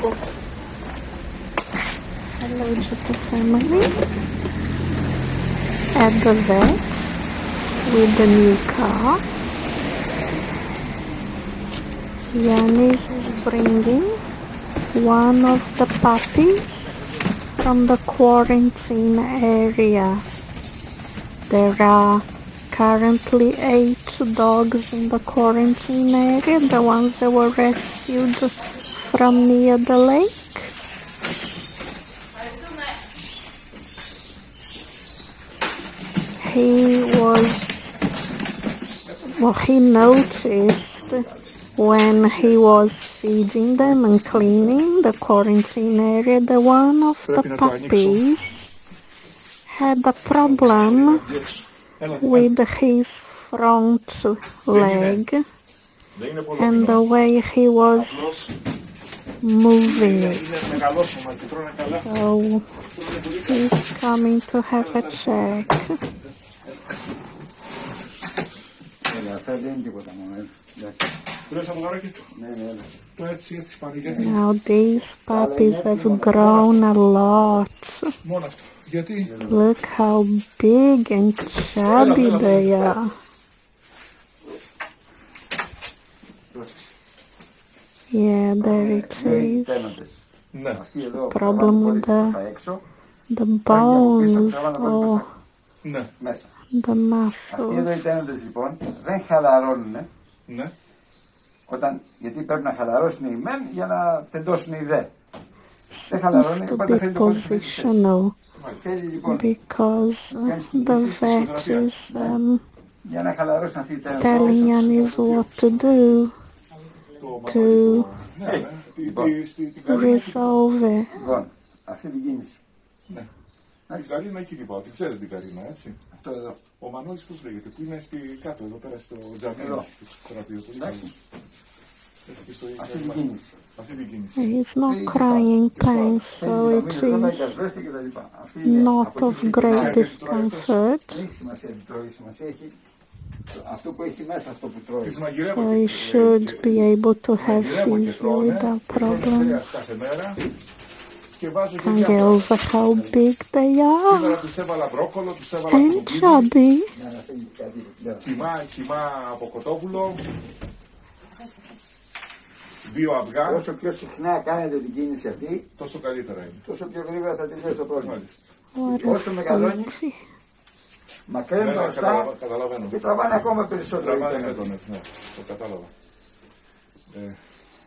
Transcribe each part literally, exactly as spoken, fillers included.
Hello to the family at the vet with the new car. Yanis is bringing one of the puppies from the quarantine area. There are currently eight dogs in the quarantine area, the ones that were rescued from near the lake. He was, well, he noticed when he was feeding them and cleaning the quarantine area that one of the puppies had a problem with his front leg and the way he was moving it. So he's coming to have a check. Now these puppies have grown a lot. Look how big and chubby they are. Yeah, there it is. It's the problem with the, the bones or the muscles. Seems to be positional because the vet is um, telling Yanis what to do to resolve it. Ο Μανώλης πώς λέγεται, που είναι στη, κάτω εδώ πέρα στο τζαμί του θεραπευτικού. He's not crying pain, so it is not of great discomfort. So he should be able to have physio without problems. Can't get over how big they are and chubby. Δύο αυγά. Όσο πιο συχνά κάνετε την κίνηση αυτή, τόσο καλύτερα είναι. Τόσο πιο γρήγορα θα τελειώσει το πρόβλημα. Όσο μεγαλώνει, μακραίνουν τα οστά και τραβάνε ακόμα περισσότερο. Τραβάνε τον εθνό, το κατάλαβα. Ε,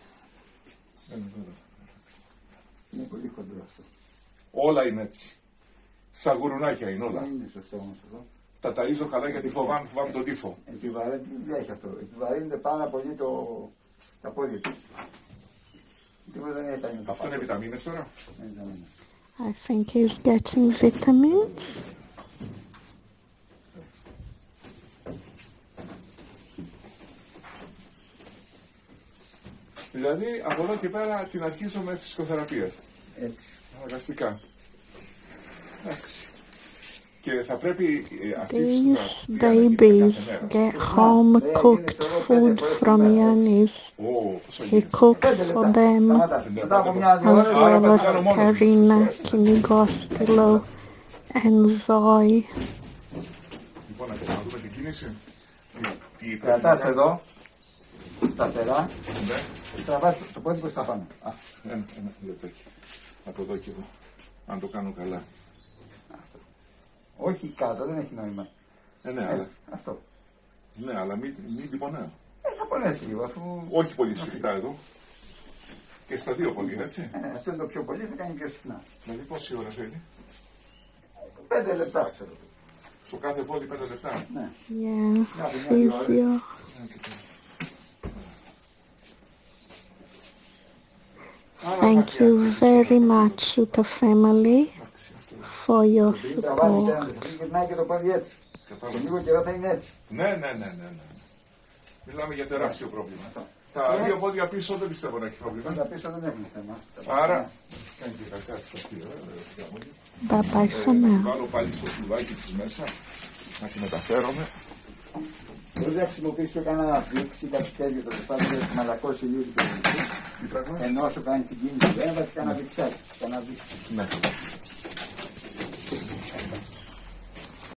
είναι πολύ χοντρό αυτό. Όλα είναι έτσι. Σαν γουρουνάκια είναι όλα. Δεν είναι σωστό όμως αυτό. Τα ταΐζω καλά γιατί φοβάμαι, φοβάμαι τον τύφο. Επιβαρύνεται, δεν έχει αυτό. Επιβαρύνεται πάρα πολύ το... τα πόδια του. Αυτό είναι βιταμίνες τώρα. I think he's getting vitamins. Δηλαδή από εδώ και πέρα την αρχίζω με φυσικοθεραπεία. Έτσι. Αναγκαστικά. Εντάξει. Και θα πρέπει These babies get home cooked food from Yanis. He cooks for them as well as Karina, Kinigostilo and Zoe. Λοιπόν, να δούμε την κίνηση. Κρατάς εδώ, σταθερά, και τραβάς το πόδι προς τα πάνω. Ένα, ένα λεπτάκι. Από εδώ και εδώ. Αν το κάνω καλά. Όχι κάτω, δεν έχει νόημα. Ε, ναι, αλλά... Αυτό. Ναι, αλλά μην, μην την πονέω. Ε, θα πονέσει λίγο, αφού... Όχι πολύ σφιχτά εδώ. Και στα δύο πολύ, έτσι. Ε, αυτό είναι το πιο πολύ, θα κάνει πιο συχνά. Δηλαδή πόση ώρα θέλει? Πέντε λεπτά, ξέρω. Στο κάθε πόδι πέντε λεπτά. Ναι. Yeah, physio. Thank you very much to the family for your support. Γυρνάει και το πόδι έτσι. Σε λίγο καιρό θα είναι έτσι. Ναι, ναι, ναι, ναι. Μιλάμε για τεράστιο πρόβλημα. Τα δύο πόδια πίσω δεν πιστεύω να έχει πρόβλημα. Τα πίσω δεν έχουν θέμα. Άρα, κάνει και κακά στα πόδια. Bye bye for now. Βάλω πάλι στο φλουδάκι της μέσα, να τη μεταφέρομαι. Μπορεί να χρησιμοποιήσει κανένα πλήξη, κάτι τέτοιο, το σπάθιο, να μαλακώσει λίγο την Τι πράγμα? Ενώ όσο κάνει την κίνηση, δεν έβαζε κανένα βιτσάκι. Ναι.